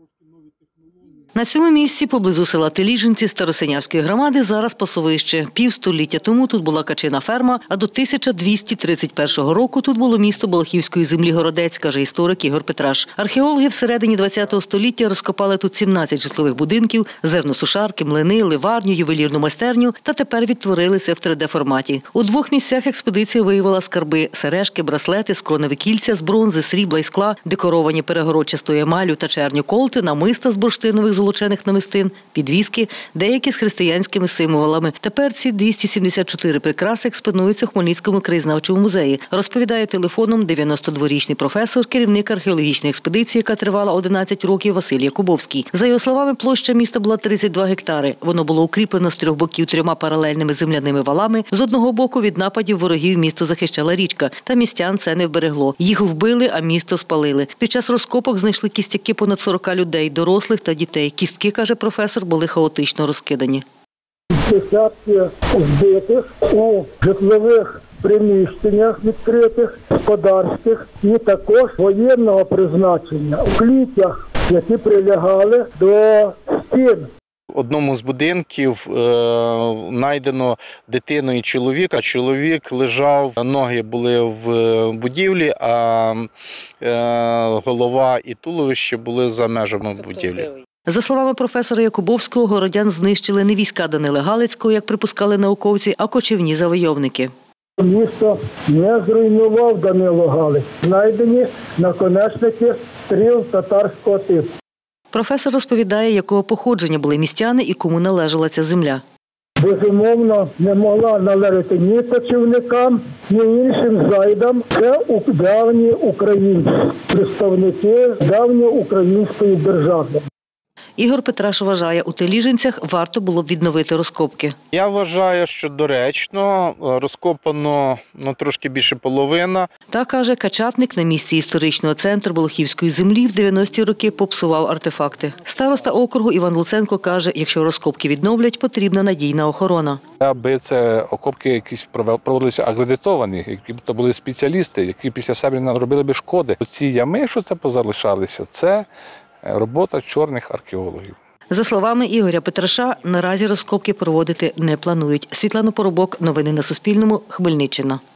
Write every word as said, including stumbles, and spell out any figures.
На цьому місці, поблизу села Теліжинці Старосинявської громади, зараз пасовище. Півстоліття тому тут була качина ферма, а до тисяча двісті тридцять першого року тут було місто Балахівської землі Городець, каже історик Ігор Петраш. Археологи всередині ХХ століття розкопали тут сімнадцять житлових будинків, зерносушарки, млини, ливарню, ювелірну майстерню та тепер відтворили це в три де форматі. У двох місцях експедиція виявила скарби – сережки, браслети, скроневі кільця з бронзи, срібла і скла, декоровані перегородчастою емаллю та черню колти, намиста з бурштинових золочених намистин, підвіски, деякі з християнськими символами. Тепер ці двісті сімдесят чотири прикраси експонуються в Хмельницькому краєзнавчому музеї, розповідає телефоном дев'яностодворічний професор, керівник археологічної експедиції, яка тривала одинадцять років, Василь Якубовський. За його словами, площа міста була тридцять два гектари. Воно було укріплено з трьох боків трьома паралельними земляними валами. З одного боку від нападів ворогів місто захищала річка, та містян це не вберегло. Їх вбили, а місто спалили. Під час розкопок знайшли кістяки понад сорока людей, дорослих та дітей. Кістки, каже професор, були хаотично розкидані. Десятки вбитих у житлових приміщеннях відкритих, господарських і також воєнного призначення у клітях, які прилягали до стін. В одному з будинків е, знайдено дитину і чоловіка. Чоловік лежав, ноги були в будівлі, а е, голова і туловище були за межами будівлі. За словами професора Якубовського, городян знищили не війська Данила Галицького, як припускали науковці, а кочівні завойовники. Місто не зруйнував Данило Галицький. Знайдені наконечники стріл татарського типу. Професор розповідає, якого походження були містяни і кому належала ця земля. Безумовно, не могла належати ні кочівникам, ні іншим зайдам. Це давні українці, представники давньоукраїнської держави. Ігор Петраш вважає, у Теліжинцях варто було б відновити розкопки. Я вважаю, що доречно, розкопано ну, трошки більше половина. Та, каже, Качатник на місці історичного центру Балахівської землі в дев'яності роки попсував артефакти. Староста округу Іван Луценко каже, якщо розкопки відновлять, потрібна надійна охорона. Аби це окопки якісь проводилися акредитовані, які то були спеціалісти, які після себе не робили би шкоди. Ці ями, що це позалишалися, це робота чорних археологів. За словами Ігоря Петраша, наразі розкопки проводити не планують. Світлана Поробок, новини на Суспільному, Хмельниччина.